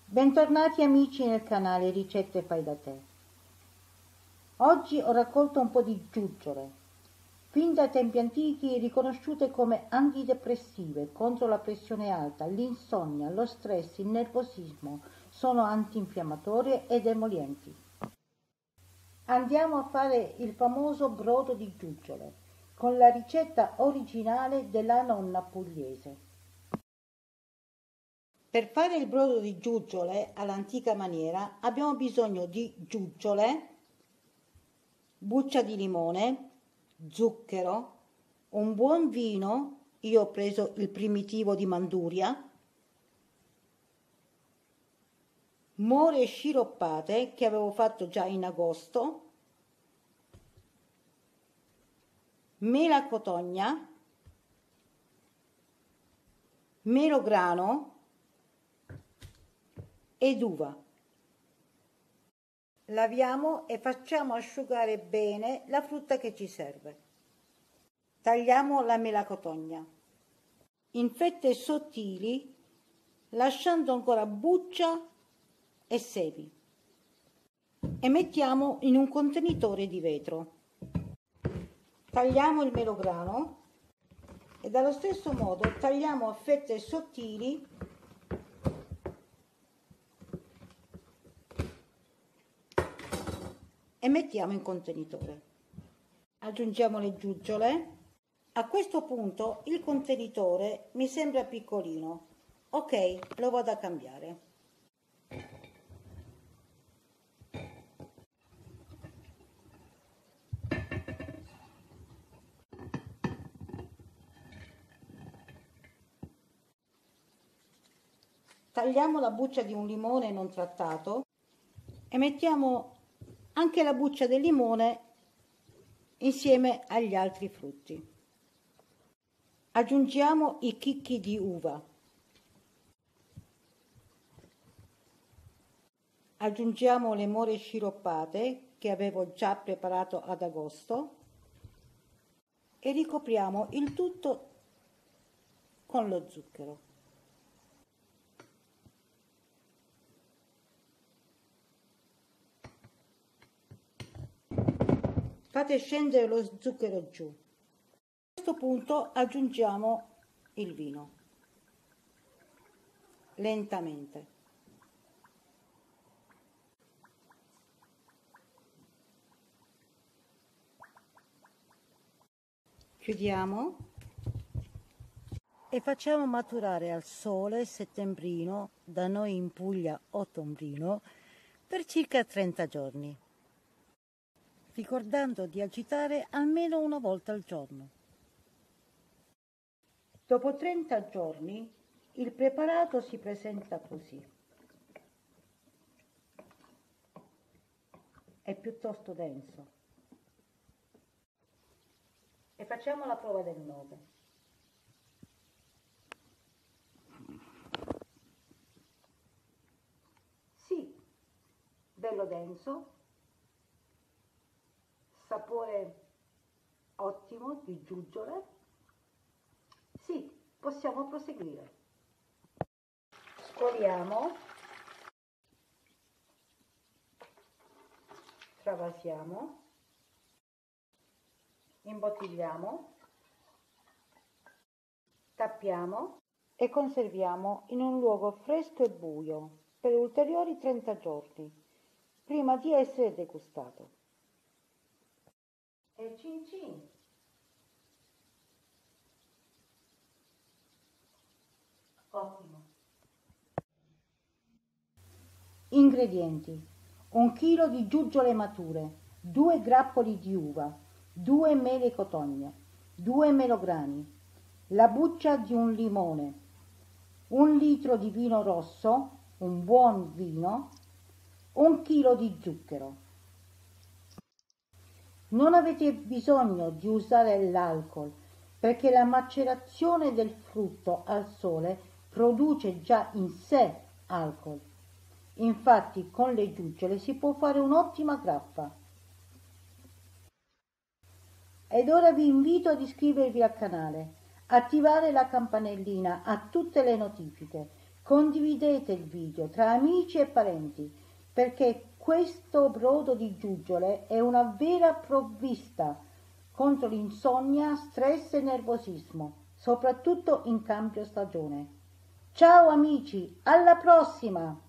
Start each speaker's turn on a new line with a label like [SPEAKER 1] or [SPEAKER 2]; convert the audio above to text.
[SPEAKER 1] Bentornati amici nel canale Ricette Fai da Te. Oggi ho raccolto un po' di giuggiole, fin dai tempi antichi riconosciute come antidepressive, contro la pressione alta, l'insonnia, lo stress, il nervosismo, sono antinfiammatorie ed emolienti. Andiamo a fare il famoso brodo di giuggiole, con la ricetta originale della nonna pugliese. Per fare il brodo di giuggiole all'antica maniera abbiamo bisogno di giuggiole, buccia di limone, zucchero, un buon vino, io ho preso il primitivo di Manduria, more sciroppate che avevo fatto già in agosto, mela cotogna, melograno ed uva. Laviamo e facciamo asciugare bene la frutta che ci serve. Tagliamo la melacotogna in fette sottili, lasciando ancora buccia e semi, e mettiamo in un contenitore di vetro. Tagliamo il melograno e dallo stesso modo tagliamo a fette sottili e mettiamo in contenitore. Aggiungiamo le giuggiole. A questo punto il contenitore mi sembra piccolino. Ok, lo vado a cambiare. Tagliamo la buccia di un limone non trattato e mettiamo anche la buccia del limone insieme agli altri frutti. Aggiungiamo i chicchi di uva. Aggiungiamo le more sciroppate che avevo già preparato ad agosto e ricopriamo il tutto con lo zucchero. Fate scendere lo zucchero giù. A questo punto aggiungiamo il vino, lentamente. Chiudiamo e facciamo maturare al sole settembrino, da noi in Puglia ottombrino, per circa 30 giorni, ricordando di agitare almeno una volta al giorno. Dopo 30 giorni il preparato si presenta così. È piuttosto denso. E facciamo la prova del 9. Sì, bello denso, sapore ottimo di giuggiole. Sì, possiamo proseguire. Scoliamo, travasiamo, imbottigliamo, tappiamo e conserviamo in un luogo fresco e buio per ulteriori 30 giorni, prima di essere degustato. E cin cin! Ottimo! Ingredienti: 1 chilo di giuggiole mature, 2 grappoli di uva, 2 mele cotogne, 2 melograni, la buccia di un limone, 1 litro di vino rosso, un buon vino, 1 chilo di zucchero. Non avete bisogno di usare l'alcol perché la macerazione del frutto al sole produce già in sé alcol. Infatti con le giuggiole si può fare un'ottima grappa. Ed ora vi invito ad iscrivervi al canale, attivare la campanellina a tutte le notifiche, condividete il video tra amici e parenti, perché questo brodo di giuggiole è una vera provvista contro l'insonnia, stress e nervosismo, soprattutto in cambio stagione. Ciao amici, alla prossima!